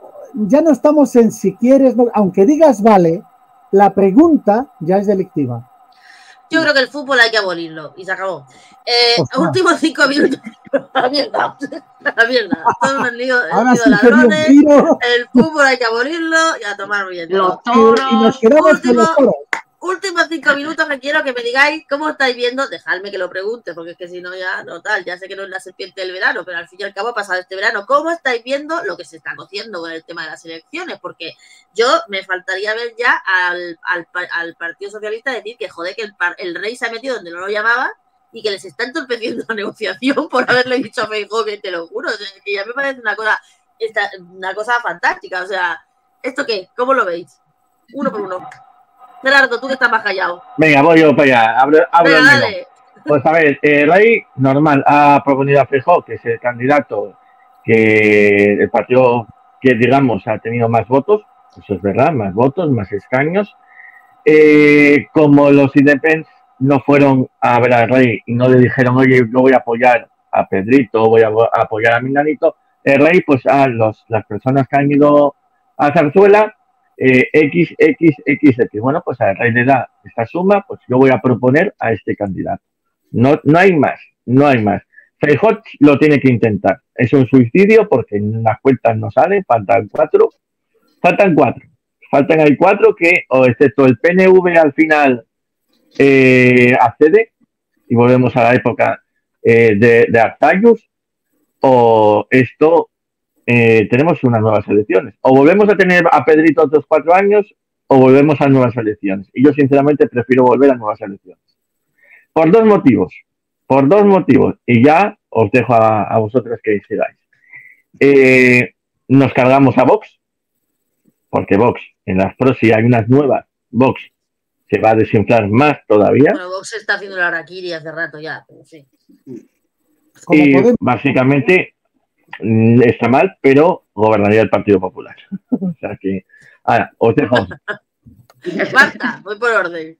ya no estamos en si quieres, no, aunque digas vale, la pregunta ya es delictiva. Yo creo que el fútbol hay que abolirlo y se acabó. Eh, Ostras. últimos cinco minutos. La mierda. La mierda. Todo un lío, un Ahora lío sí de que dio un ladrones. tiro El fútbol hay que abolirlo y a tomar viento. Los y, y nos toros. quedamos con Último, los toros. últimos cinco minutos que quiero que me digáis cómo estáis viendo. Dejadme que lo pregunte, porque es que si no, ya no tal. Ya sé que no es la serpiente del verano, pero al fin y al cabo ha pasado este verano. ¿Cómo estáis viendo lo que se está cociendo con el tema de las elecciones? Porque yo me faltaría ver ya al, al, al Partido Socialista decir que joder, que el, el rey se ha metido donde no lo llamaba y que les está entorpeciendo la negociación por haberle dicho a Feijóo, que te lo juro, o sea, que ya me parece una cosa, esta, una cosa fantástica. O sea, ¿esto qué? ¿Cómo lo veis? Uno por uno. Gerardo, tú que estás más callado. Venga, voy yo para allá. Abro, abro Venga, el melón. dale. Pues a ver, el rey, normal, ha proponido a Feijóo, que es el candidato que el partido que, digamos, ha tenido más votos. Eso es verdad, más votos, más escaños. Eh, como los independientes no fueron a ver al rey y no le dijeron, oye, yo voy a apoyar a Pedrito, voy a apoyar a Minganito, el rey, pues a los, las personas que han ido a Zarzuela, eh, X, X, X, X. Bueno, pues al rey le da esta suma, pues yo voy a proponer a este candidato. No, no hay más, no hay más. Feijóo lo tiene que intentar. Es un suicidio porque en las cuentas no sale, faltan cuatro, faltan cuatro. Faltan ahí cuatro que, o excepto el P N V al final eh, accede, y volvemos a la época eh, de, de Arzayus, o esto eh, tenemos unas nuevas elecciones. O volvemos a tener a Pedrito otros cuatro años, o volvemos a nuevas elecciones. Y yo sinceramente prefiero volver a nuevas elecciones. Por dos motivos. Por dos motivos. Y ya os dejo a, a vosotros que decidáis. Eh, nos cargamos a Vox, porque Vox, en las pros, si hay unas nuevas, Vox se va a desinflar más todavía. Bueno, Vox está haciendo la harakiri hace rato ya, pero sí. Y podemos... básicamente está mal, pero gobernaría el Partido Popular. O sea que, ahora, os dejo. Marta, voy por orden.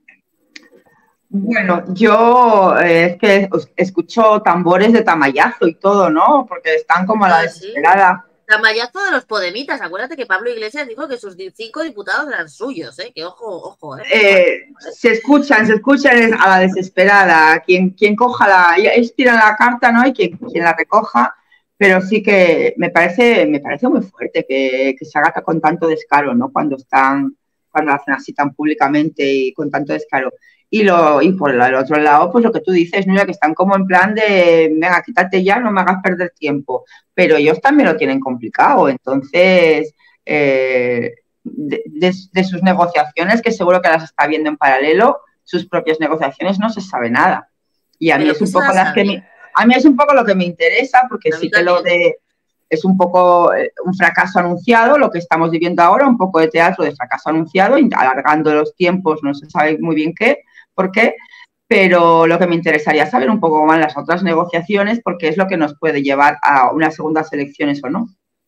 Bueno, yo eh, es que escucho tambores de Tamayazo y todo, ¿no? Porque están como a la desesperada. Tamayazo de los podemitas. Acuérdate que Pablo Iglesias dijo que sus cinco diputados eran suyos, ¿eh? Que ojo, ojo, ¿eh? eh se escuchan, se escuchan a la desesperada. Quien, quien coja la... Ellos tiran la carta, ¿no? Y quien, quien la recoja. Pero sí que me parece, me parece muy fuerte que, que se haga con tanto descaro, ¿no? Cuando están, cuando lo hacen así tan públicamente y con tanto descaro. Y, lo, y por el otro lado, pues lo que tú dices, Nuria, que están como en plan de, venga, quítate ya, no me hagas perder tiempo. Pero ellos también lo tienen complicado. Entonces, eh, de, de, de sus negociaciones, que seguro que las está viendo en paralelo, sus propias negociaciones, no se sabe nada. Y a mí es un poco las que me, a mí es un poco lo que me interesa, porque sí que lo de es un poco un fracaso anunciado, lo que estamos viviendo ahora, un poco de teatro de fracaso anunciado, alargando los tiempos, no se sabe muy bien qué, por qué, pero lo que me interesaría saber un poco más las otras negociaciones, porque es lo que nos puede llevar a unas segundas elecciones o no.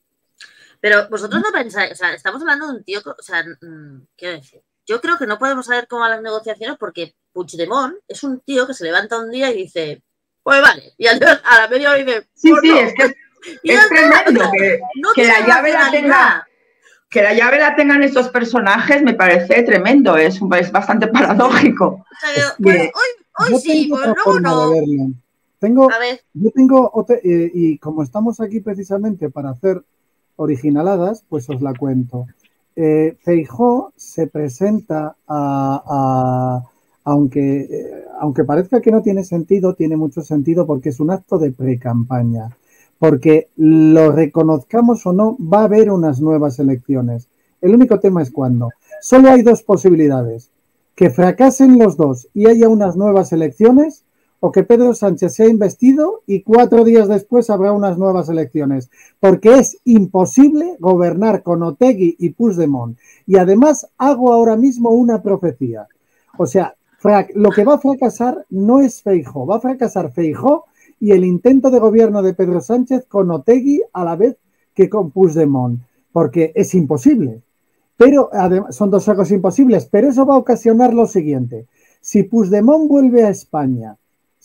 Pero vosotros no pensáis, o sea, estamos hablando de un tío, o sea, quiero decir, yo creo que no podemos saber cómo van las negociaciones porque Puigdemont es un tío que se levanta un día y dice, pues vale, y a la media hora dice, sí, pues sí, no. es que es tremendo que, no que la llave la tenga, que la llave la tengan estos personajes, me parece tremendo, es, es bastante paradójico. O sea, pues, hoy, hoy sí, pues luego no. Tengo, yo tengo, otra, eh, y como estamos aquí precisamente para hacer originaladas, pues os la cuento. Eh, Feijóo se presenta a, a aunque, eh, aunque parezca que no tiene sentido, tiene mucho sentido porque es un acto de pre-campaña. Porque lo reconozcamos o no, va a haber unas nuevas elecciones. El único tema es cuándo. Solo hay dos posibilidades. Que fracasen los dos y haya unas nuevas elecciones, o que Pedro Sánchez sea investido y cuatro días después habrá unas nuevas elecciones. Porque es imposible gobernar con Otegi y Puigdemont. Y además hago ahora mismo una profecía. O sea, lo que va a fracasar no es Feijóo, va a fracasar Feijóo y el intento de gobierno de Pedro Sánchez con Otegi a la vez que con Puigdemont, porque es imposible. Pero además, son dos cosas imposibles, pero eso va a ocasionar lo siguiente. Si Puigdemont vuelve a España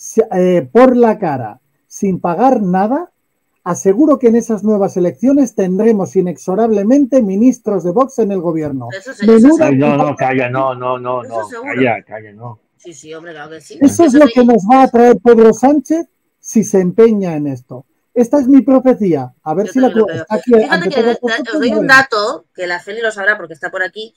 eh, por la cara, sin pagar nada, aseguro que en esas nuevas elecciones tendremos inexorablemente ministros de Vox en el gobierno. Eso, eso, eso, Ay, no, no, calla, no, no, no, no, calla, calla, no. Sí, sí, hombre, claro que sí. Eso es lo que nos va a traer Pedro Sánchez si se empeña en esto. Esta es mi profecía. A ver Yo si la está aquí. Fíjate que os doy un dato, que la Feli lo sabrá porque está por aquí.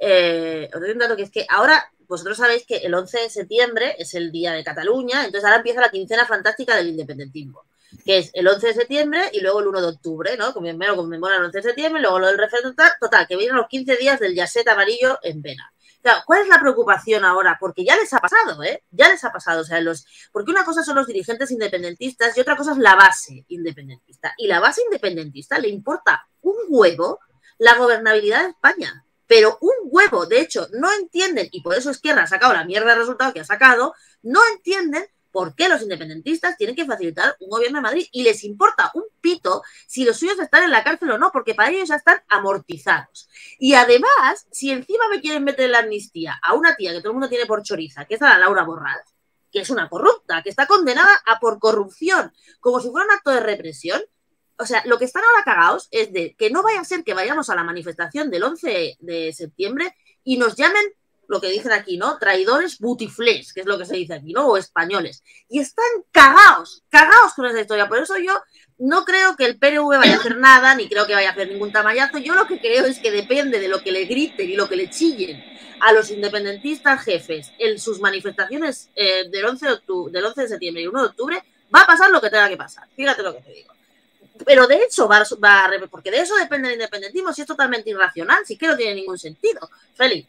Eh, os doy un dato que es que ahora, vosotros sabéis que el once de septiembre es el día de Cataluña, entonces ahora empieza la quincena fantástica del independentismo, que es el once de septiembre y luego el uno de octubre, ¿no? Primero conmemoran el once de septiembre, luego lo del referéndum, total, que vienen los quince días del Yasset amarillo en vena. Claro, ¿cuál es la preocupación ahora? Porque ya les ha pasado, ¿eh? Ya les ha pasado, o sea, los... Porque una cosa son los dirigentes independentistas y otra cosa es la base independentista. Y la base independentista le importa un huevo la gobernabilidad de España. Pero un huevo, de hecho, no entienden, y por eso Esquerra ha sacado la mierda de resultado que ha sacado, no entienden por qué los independentistas tienen que facilitar un gobierno de Madrid y les importa un pito si los suyos están en la cárcel o no, porque para ellos ya están amortizados. Y además, si encima me quieren meter en la amnistía a una tía que todo el mundo tiene por choriza, que es a la Laura Borràs, que es una corrupta, que está condenada a por corrupción, como si fuera un acto de represión, o sea, lo que están ahora cagados es de que no vaya a ser que vayamos a la manifestación del once de septiembre y nos llamen, lo que dicen aquí, ¿no? Traidores butiflés, que es lo que se dice aquí, ¿no? O españoles. Y están cagados, cagados con esa historia. Por eso yo no creo que el P N V vaya a hacer nada, ni creo que vaya a hacer ningún tamallazo. Yo lo que creo es que depende de lo que le griten y lo que le chillen a los independentistas jefes en sus manifestaciones eh, del, once de octubre, del once de septiembre y uno de octubre, va a pasar lo que tenga que pasar. Fíjate lo que te digo. Pero de hecho va, va a... Porque de eso depende el independentismo, si es totalmente irracional, si es que no tiene ningún sentido. Feli.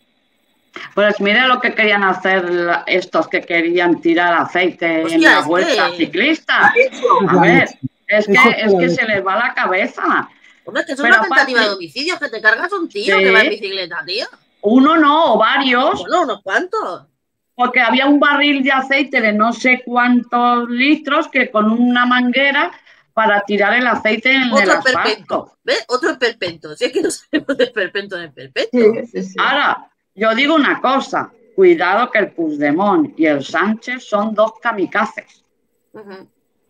Pues mira lo que querían hacer estos que querían tirar aceite Hostia, en la vuelta que... ciclista. A ver, es que, es que se les va la cabeza. Hombre, es que eso es una tentativa aparte... de homicidio, que te cargas un tío sí. que va en bicicleta, tío. Uno no, o varios. Bueno, unos cuantos. Porque había un barril de aceite de no sé cuántos litros que con una manguera para tirar el aceite en Otro el asfalto. Perpento. ¿Ves? Otro esperpento. Si es que no sabemos de esperpento en esperpento. Sí, sí, sí. Ahora, yo digo una cosa. Cuidado que el Puigdemont y el Sánchez son dos kamikazes. Uh-huh.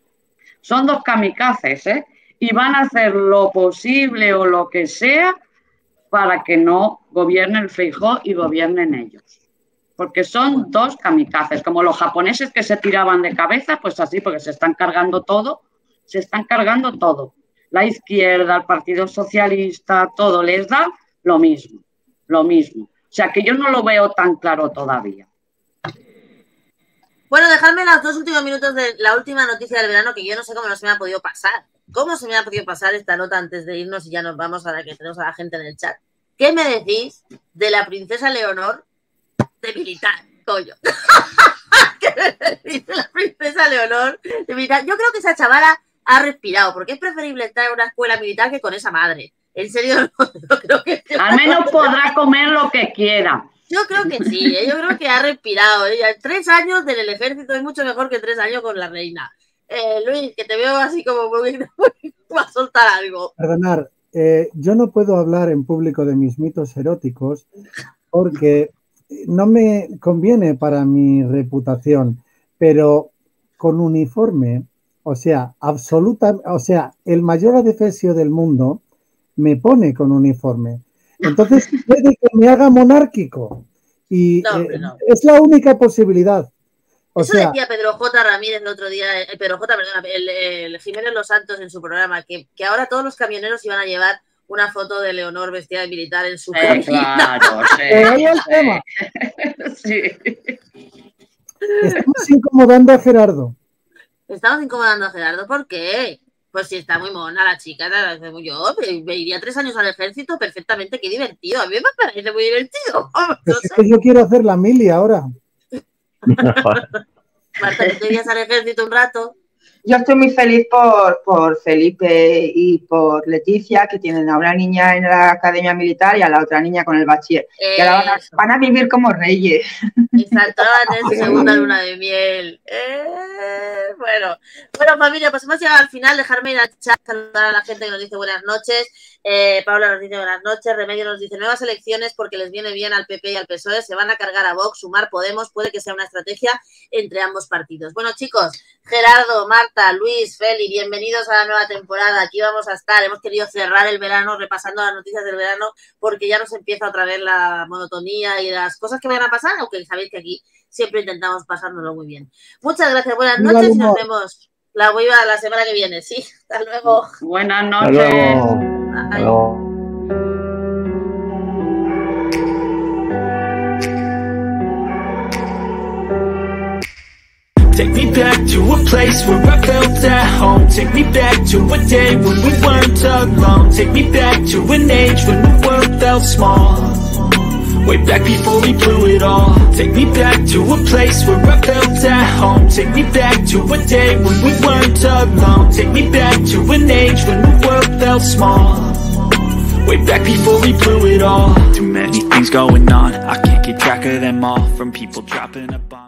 Son dos kamikazes, ¿eh? Y van a hacer lo posible o lo que sea para que no gobierne el Feijóo y gobiernen ellos. Porque son dos kamikazes. Como los japoneses que se tiraban de cabeza, pues así, porque se están cargando todo. Se están cargando todo. La izquierda, el Partido Socialista, todo les da lo mismo, lo mismo. O sea que yo no lo veo tan claro todavía. Bueno, dejadme los dos últimos minutos de la última noticia del verano, que yo no sé cómo no se me ha podido pasar. ¿Cómo se me ha podido pasar esta nota antes de irnos y ya nos vamos a la que tenemos a la gente en el chat? ¿Qué me decís de la princesa Leonor de militar, coño? ¿Qué me decís de la princesa Leonor de militar? Yo creo que esa chavala ha respirado, porque es preferible estar en una escuela militar que con esa madre. En serio, no, no creo que... Al menos podrá comer lo que quiera. Yo creo que sí, ¿eh? Yo creo que ha respirado. ¿eh? Tres años en el ejército es mucho mejor que tres años con la reina. Eh, Luis, que te veo así como muy... Va a soltar algo. Perdonar, eh, yo no puedo hablar en público de mis mitos eróticos porque no me conviene para mi reputación, pero con uniforme, o sea, absoluta, o sea, el mayor adefesio del mundo me pone con uniforme. Entonces puede que me haga monárquico y No, eh, no. es la única posibilidad. O Eso sea, decía Pedro J. Ramírez el otro día, eh, Pedro J. Perdona, el, el Jiménez Los Santos en su programa, que, que ahora todos los camioneros iban a llevar una foto de Leonor vestida de militar en su Sí, cabina. claro, sí, eh, ahí el tema. sí. Estamos incomodando a Gerardo. Estamos incomodando a Gerardo, ¿por qué? Pues si está muy mona la chica, yo me iría tres años al ejército perfectamente, qué divertido, a mí me parece muy divertido. No Pues es sé. que yo quiero hacer la mili ahora. Marta, ¿tú te irías al ejército un rato? Yo estoy muy feliz por, por Felipe y por Leticia, que tienen a una niña en la academia militar y a la otra niña con el bachiller. Y ahora van a, Eso. van a vivir como reyes. Y saltaban en su segunda luna de miel. Eh, bueno, bueno, familia, pues hemos llegado al final. Dejarme ir al chat, saludar a la gente que nos dice buenas noches. Eh, Paula nos dice buenas noches. Remedio nos dice nuevas elecciones porque les viene bien al P P y al P S O E. Se van a cargar a Vox, sumar Podemos. Puede que sea una estrategia entre ambos partidos. Bueno, chicos, Gerardo, Marta, Luis, Feli, bienvenidos a la nueva temporada. Aquí vamos a estar. Hemos querido cerrar el verano repasando las noticias del verano porque ya nos empieza otra vez la monotonía y las cosas que vayan a pasar, aunque sabéis que aquí siempre intentamos pasárnoslo muy bien. Muchas gracias, buenas Viva noches el y nos humor. vemos la viva la semana que viene. Sí, hasta luego. Buenas Hasta noches. luego. Hasta Bye. luego. Take me back to a place where I felt at home. Take me back to a day when we weren't alone. Take me back to an age when the world felt small. Way back before we blew it all. Take me back to a place where I felt at home. Take me back to a day when we weren't alone. Take me back to an age when the world felt small. Way back before we blew it all. Too many things going on, I can't keep track of them all. From people dropping a bomb.